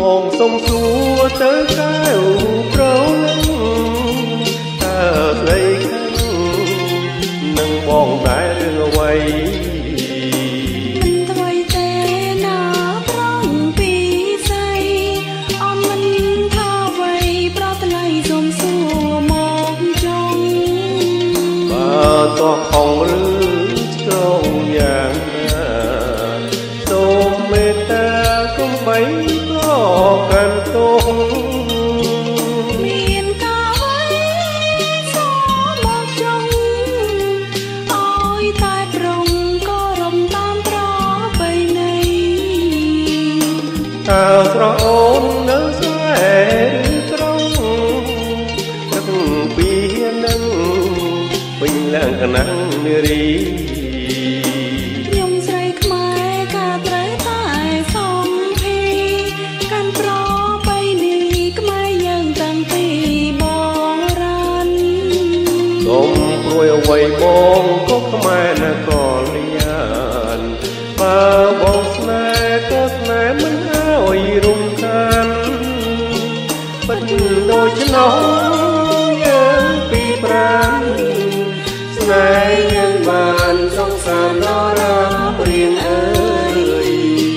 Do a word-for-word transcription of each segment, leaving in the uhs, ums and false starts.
បងសុំសួរទៅកែវប្រលឹងតើស្រីខាងនឹងបងដែររឿងអ្វីមិនថ្មីទេណាប្រងពីស្អីអនមិនថាអ្វីប្រថ្លៃសុំសួរមកចង់បើតោះខំឬឆ្កងយ៉ាងណាសូមមេត្តាកុំបីប្រកាន់ទោសមានការអ្វីសូមមកចង់អើយតែប្រងក៏រំតាមប្របីនៃតើស្រស់អូននៅស្នេហ៍ត្រង់ទឹកពីនឹងពេញឡើងកណាំងនារីខ្ញុំស្រីខ្មែរការត្រូវតែសំភីកាន់ប្របីនេះខ្មែរយើងតាំងពីបងរានសូមព្រួយអ្វីបងក៏ខ្មែរណាក៏លៀនបើបងស្នេហ៍ក៏ស្នេហ៍មិនឲ្យរំខានពិតដូច្នោះយើងពីប្រាណស្នេហ៍យើងបានសងសានដល់រារៀងអើយ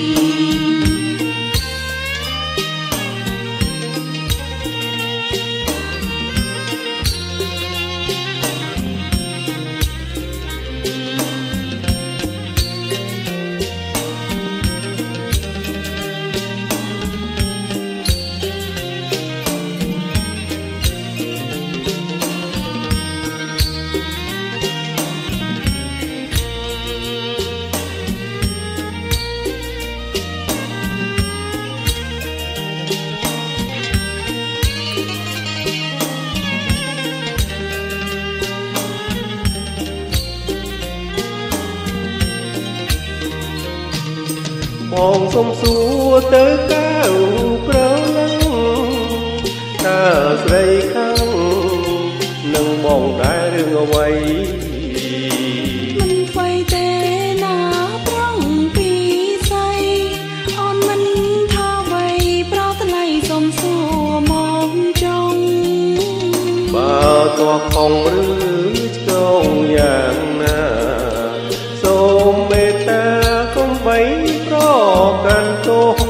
បងសុំសួរទៅកែវប្រលឹងតើស្រីខាងនឹងបងដែររឿងអ្វីមិនថ្មីទេណាប្រងពីស្អីអូនមិនថាអ្វីប្រថ្លៃសុំសួរមកចង់បើតោះខំឬឆ្កងយ៉ាងណាសូមមេត្តាកុំបីប្រកាន់ទោស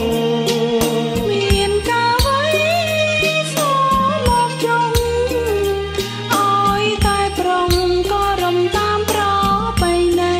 មានការអ្វីសូមមកចង់អើយតែប្រងក៏រំតាមប្របីនៃ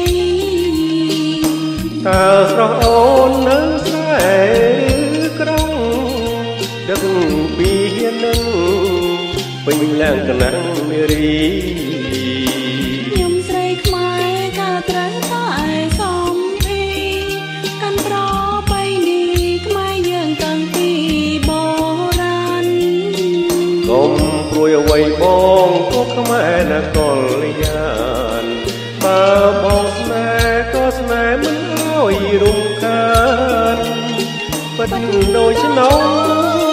តើស្រស់អូននៅស្នេហ៍ក្រុងដឹកពីនឹងពេញឡើងកណាំងនារីខ្ញុំស្រីខ្មែរការត្រូវតែសំភីកាន់ប្របីនេះខ្មែរយើងតាំងពីបុរាណកុំព្រួយអ្វីបងក៏ខ្មែរណាក៏លៀនបើបងស្នេហ៍ក៏ស្នេហ៍មិនឲ្យរំខានពិតដូច្នោះ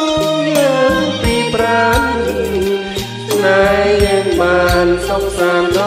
យើងពីប្រាណស្នេហ៍យើងបានសុខសាន្ត